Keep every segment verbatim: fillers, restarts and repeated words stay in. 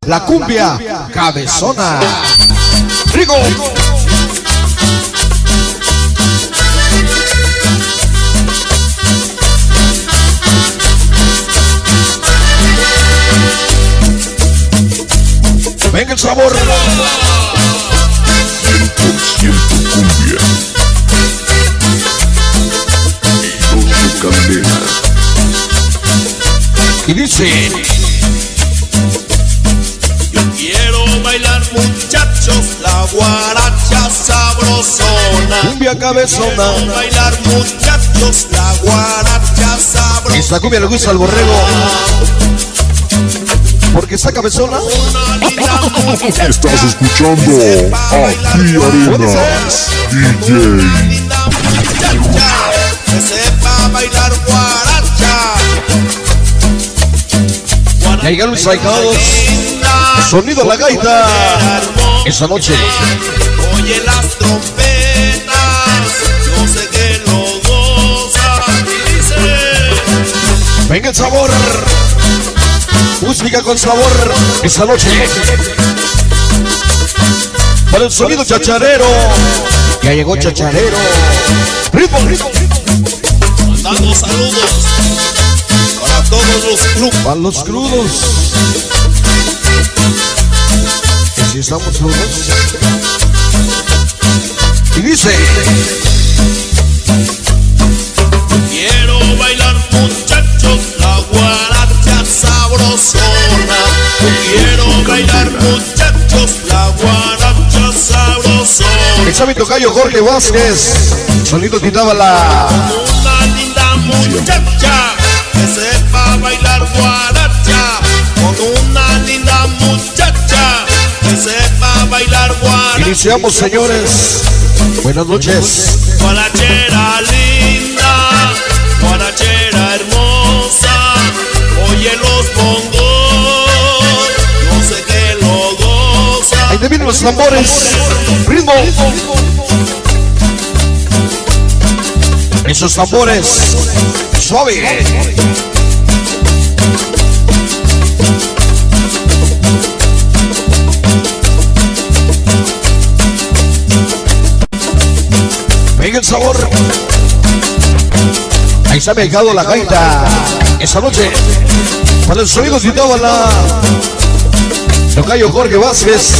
La cumbia cabezona. Rigo. Venga el sabor. cien por ciento cumbia. Y doce candela. Y dice: yo quiero bailar, muchachos, la guaracha sabrosona. Cumbia cabezona. Quiero bailar, muchachos, la guaracha sabrosona. Esta cumbia le gusta al borrego porque está cabezona. Estás escuchando a Pi Arenas, D J. Linda muchacha, que sepa bailar guaracha. Ya llegaron los sacados. Sonido la gaita. Esta noche. Oye las trompetas, yo sé que lo goza. Y dice: Venga el sabor. Música con sabor. Esta noche. Para el sonido chacharero. Ya llegó chacharero. Ritmo, ritmo. mandando saludos para todos los clubes. Para los crudos. Que si estamos crudos. Y dice: quiero bailar, muchachos, la guaracha sabrosona. Quiero bailar, muchachos, la guaracha sabrosona. el sábio tocayo Jorge Vázquez. Sonido quitaba la. Una linda muchacha que sepa bailar guaracha. Con una linda muchacha que sepa bailar guaracha. Iniciamos, señores. Buenas noches. Guarachera linda, guarachera hermosa, oye los bongos, no sé qué lo goza. Ahí te vienen los tambores. Ritmo. Esos tambores. Suave. Venga el sabor. Ahí se ha pegado la gaita. Esta noche. Para el sonido citaba la. Tocayo Jorge Vázquez.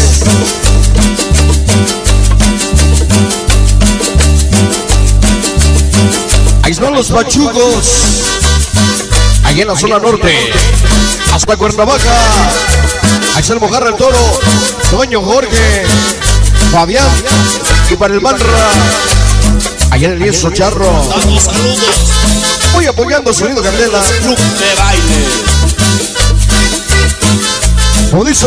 Ahí están los pachucos. Ahí en la zona norte. Hasta Cuernavaca. Ahí está el Mojarra el Toro. Toño Jorge. Fabián. Y para el Manra. Allá en el lienzo charro. Dando saludos. Voy apoyando sonido candela. Club de baile. Como dice.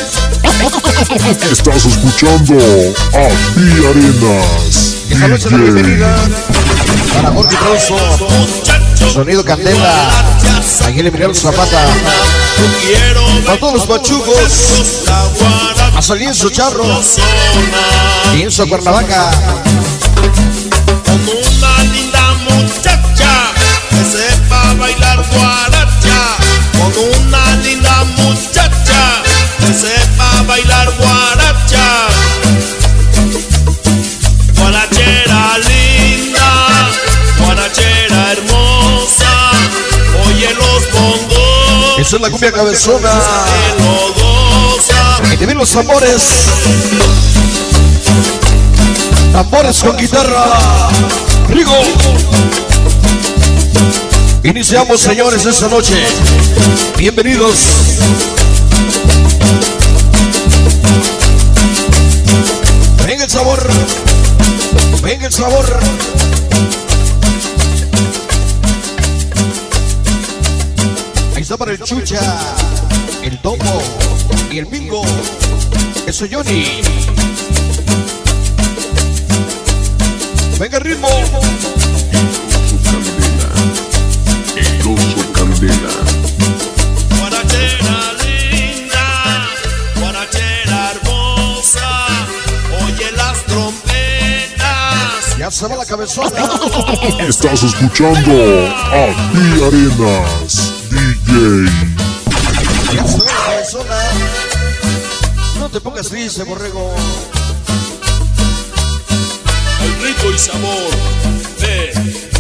Estás escuchando a Pi Arenas, Esta noche la D J. bienvenida para Jorge Trozo. Muchachos, Sonido candela. Ahí le miraron Zapata. quiero Para todos los pachucos. la guaracha Hasta el lienzo charro. sabrosona. Lienzo Cuernavaca. Con una linda muchacha que sepa bailar guaracha. Con una linda muchacha que sepa bailar guaracha. Guarachera linda, guarachera hermosa, oye los bongos. Esa es la cumbia cabezona. Que lo goza. Ahí te ven los tambores. Tambores con guitarra. Rigo. Iniciamos, señores, esta noche. Bienvenidos. Venga el sabor. Venga el sabor. Ahí está para el Chucha, el Topo y el Mingo. Eso Johnny. Venga el ritmo. El oso candela. Guarachera linda, guarachera hermosa, oye las trompetas. Ya se va la cabezona. Estás escuchando a Pi Arenas, D J. Ya se va la cabezona. No te pongas triste, borrego. El ritmo y sabor de